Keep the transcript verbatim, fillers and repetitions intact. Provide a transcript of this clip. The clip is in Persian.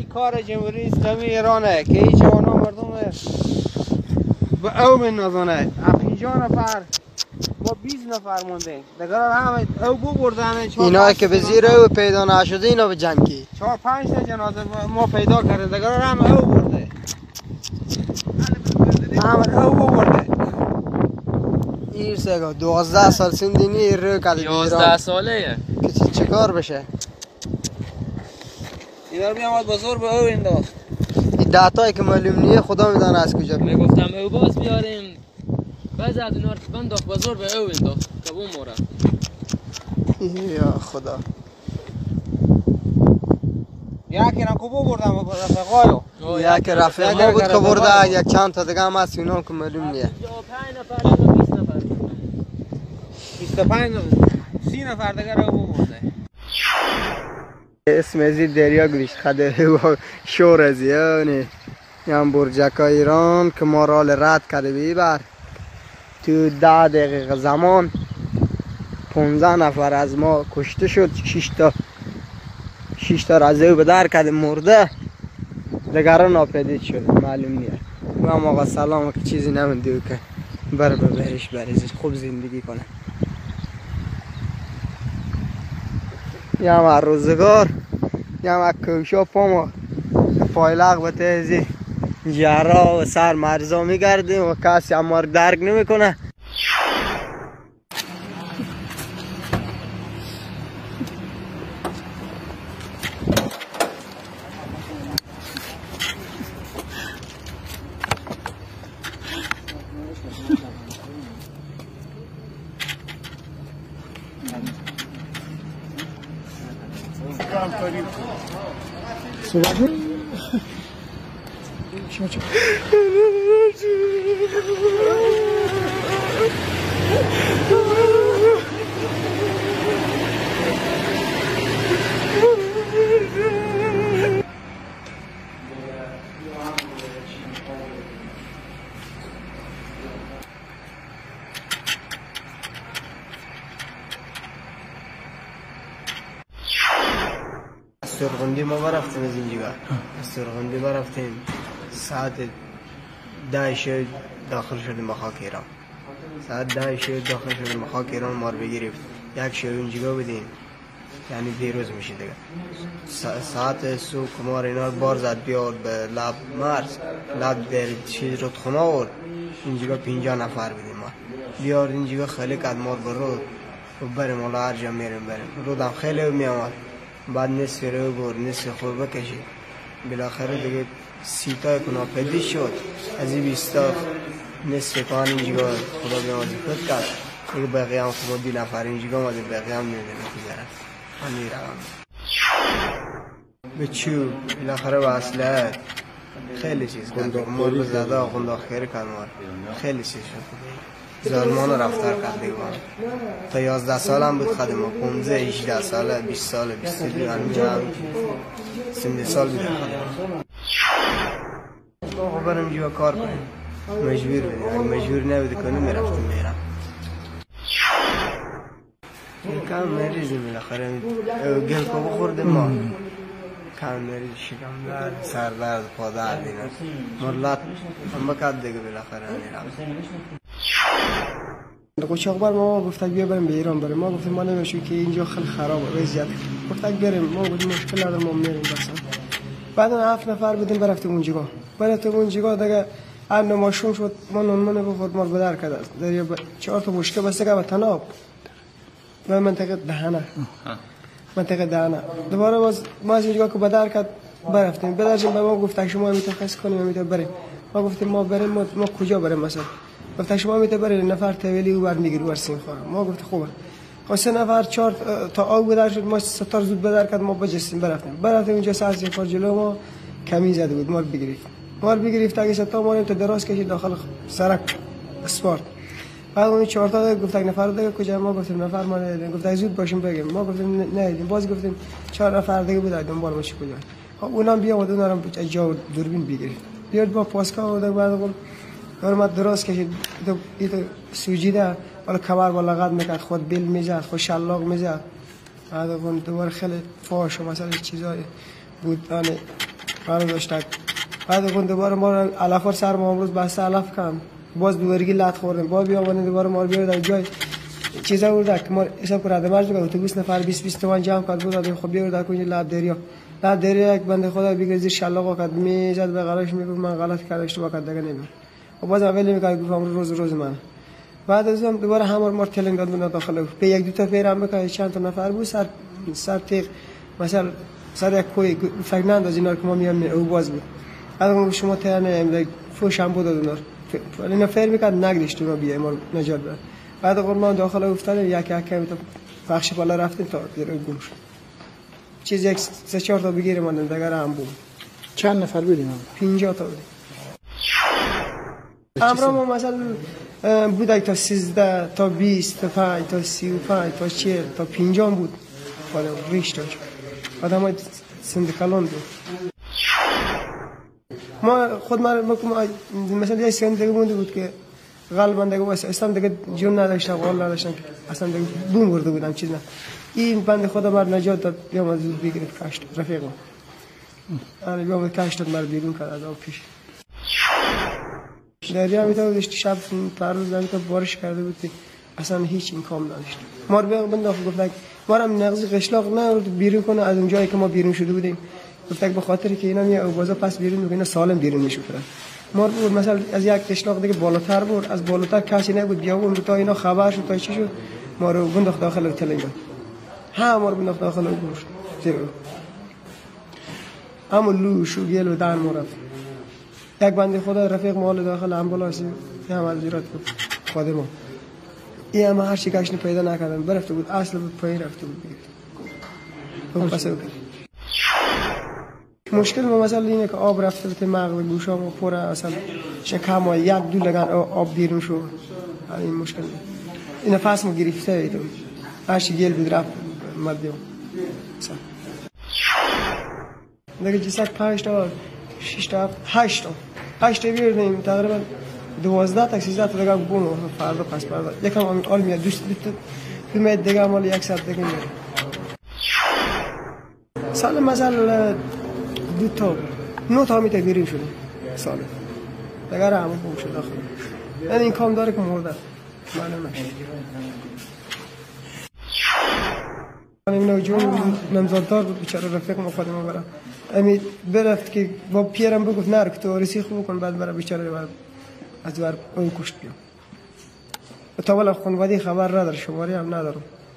کار جمهوری اسلامی ایرانه که این جوانا مردم به او من نزانه پنجاه نفر ما بیست نفر موندیم دیگر همه او بو بردن اینا که به زیر او پیدا نشده اینا به جنگی چهار پنج تا جنازه ما پیدا کردیم دیگر همه او برده همه او بو برده این سگا دوازده سال سندینی رو کده یازده ساله که چه کار بشه اینا میامد بزرگ به او انداخت این دهتایی که معلوم نیه خدا میدانه از کجا می گفتم او باز بیاریم بعض از اینا رو بنداخت بزرگ به او انداخت که بو مورا یا خدا یکی نکو بو بردم رفقایو یک رفیق ما بود که برده یک چند تا دیگه هم هست اینا که معلوم نیه بیست و پنج سی نفر دیگر او بو برده اسم ازی دریا گوشت خده شور ازی یعنی هم برجک ایران که ما رال رد کرده بیبر تو ده دقیقه زمان پونزده نفر از ما کشته شد شش تا شش تا رزه به در کرده مرده دیگر ناپدید شد معلوم نیه و هم آقا سلام که چیزی نمونده که بر ببرش بریزش خوب زندگی کنه یه هم روزگار یه هم کوشا پا پایلق به تیزی جهرا و سر مرزا میگردیم و کسی هم ما رو درک نمیکنه سرغندی ما برفتیم از اینجا سرغندی برفتیم ساعت ده شد داخل شدیم به خاک ایران ساعت ده شد داخل شدیم به خاک ایران ما رو بگیرفت یک شب اینجا بودیم یعنی دیروز میشه دیگه ساعت صبح ما رو اینا بار زد بیار به لب مرز لب در چیز رو خونه آورد اینجا پنجاه نفر بودیم ما بیار اینجا خیلی کد ما رو برود و بریم حالا هر جا میریم بریم رودم خیلی میامد بعد نصف رو بر نصف خور بکشید بالاخره دیگه سیتای که ناپدید شد از این بیستا نصف کان اینجا خدا بیامازی خود کرد دیگه بقیه هم خود دی نفر اینجا آمده بقیه هم نمیده بگذارن من میرم به چوب بالاخره به اصله خیلی چیز کرد مار به زده آخونده خیلی کرد مار خیلی چیز شد ظالمان رفتار کرد دیگه تا یازده سال هم بود خدمه پونزده هجده ساله بیست ساله بیست دو هم سنده سال بود خدمه ما برم جوا کار کنیم مجبور بودیم اگه مجبور نبودی کنیم میرفتیم میرم کم مریضیم بالاخره گل که بخوردیم ما کم مریض شکم درد سر درد پا درد اینا مرلات هم بکرد دیگه بالاخره میرم قوچاق بر ما گفتن بیا بریم به ایران بریم ما گفتیم ما نمیشیم که اینجا خیلی خرابه وضعیت گفتن بریم ما گفتیم مشکل نداره ما میریم بس بعد هفت نفر بودیم برفتیم اونجا برفتیم اونجا دیگه ان ماشوم شد ما نون بخورد ما بدر کرد دریا چهار تا بشکه بس که تناب و منطقه دهنه منطقه دهنه دوباره باز ما از اینجا که بدر کرد برفتیم بدریم به ما گفتن شما میتونید کنیم میتونید بریم ما گفتیم ما بریم ما, ما کجا بریم مثلا گفت شما میتونید برید نفر طویلی او بر میگیری ورسین خورم ما گفت خوبه خب سه نفر چهار تا آب بدر شد ما ستار زود بدر کرد ما بجستیم برفتیم برفتیم اونجا ساعت یک جلو ما کمی زده بود ما رو بگرفت ما رو بگرفت اگه ستا ما تا دراز کشید داخل سرک اسپورت بعد اون چهار تا گفت نفر دیگه کجا ما گفتیم نفر ما ندیدیم گفت زود باشیم بگیم ما گفتیم ندیدیم باز گفتیم چهار نفر دیگه بود دنبال ما چی کجا خب اونم بیا و اونم جا دوربین بگیرید بیاد با پاسکا و بعد گرمت دراز کشید ایتو سوجیده ولی کمر با لغت میکرد خود بیل میزد خود شلاق میزد بعد اون دوباره خیلی فاش و مثلا چیزای بود آنه برای داشتک بعد اون دوباره ما علفار سر ما امروز بحث علف کم باز بیورگی لط خوردیم باز بیامدن دوباره ما رو بیار در جای چیزا ورده که ما حساب کرده مرز میگه اتوبوس نفر بیست بیست تومن جمع کرد بود دادیم خب بیار در کنج لب دریا لب دریا یک بنده خدا بگیر زیر شلاق کرد میزد به غلطش میگفت من غلط کردم اشتباه کردم دیگه نمیام و باز اول میگه گفتم روز روز من بعد از اون دوباره همون ما تلنگ داد من داخل به یک دو تا پیرم بکای چند تا نفر بود سر سر تیغ مثلا سر یک کوی فکر ننداز اینا که ما میام او باز بود بعد شما ترن فوش هم بود اونار اینا فر میکرد نگدیش تو ما بیای ما نجات بده بعد ما داخل افتادیم یک یک کمی تا بخش بالا رفتیم تا دیگه گم شد چیز یک سه چهار تا بگیریم من دیگه هم بود چند نفر بودیم پنجاه تا بودیم امرا ما مثلا بود تا سیزده تا بیست تا پنج تا سی و پنج تا چهل تا پنجاه بود بعد ریش داشت آدمای سندکالون بود ما خود ما مثلا یه سند دیگه مونده بود که غالبا دیگه واسه اصلا دیگه جون نداشتم قول نداشتم که اصلا دیگه بوم برده بودم چیز نه این بنده خدا بر نجات داد بیام از دود بگیرید کشت رفیقم آره بیام کشت داد مر بیرون کرد از آب پیش دریا میتونه داشت شب پر روز نمیتو بارش کرده بود اصلا هیچ این کام نداشت ما رو بنده گفت ما هم نغزی قشلاق نه بیرون کنه از اون جایی که ما بیرون شده بودیم گفت به خاطر که اینا میاد بازا پس بیرون میگه اینا سالم بیرون میشورن ما بود مثلا از یک قشلاق دیگه بالاتر بود از بالاتر کسی نبود بیا اون تا اینا خبر شد تا چی شد ما رو بنداخت داخل تلنگ ها ما رو بنداخت داخل گوش زیرو اما لوش و گل و دان مرد یک بنده خدا رفیق مال داخل امبولانس هم از زیرات بود خادم ما این هم هر چی گشت پیدا نکردن برفته بود اصل بود پایین رفته بود اون پس مشکل ما مثلا اینه که آب رفته به مغز گوشام پر اصلا شکم و یک دو لگن آب بیرون شد این مشکل این نفس ما گرفته ایتون هرچی گل بود رفت مدیون دیگه جسد پنج تا شش تا هشت تا هشت تا بیردیم تقریبا دوازده تا سیزده تا دیگه بونو فردا پس فردا یکم آل میاد دوست دو مید دیگه مال یک ساعت دیگه میاد سال مثلا دو تا نو تا میته بیرون شده سال دیگه همون بوم شد داخل یعنی این کام داره که مرده معلوم نشد این نوجوان نمزاددار بود بیچاره رفیق ما خودم برام امی برفت که با پیرم بگفت نرو که تو رسیخ بکن بعد برای بیچاره بعد از ور اون کشت بیام تا ولی خانوادی خبر نداره شماری هم ندارم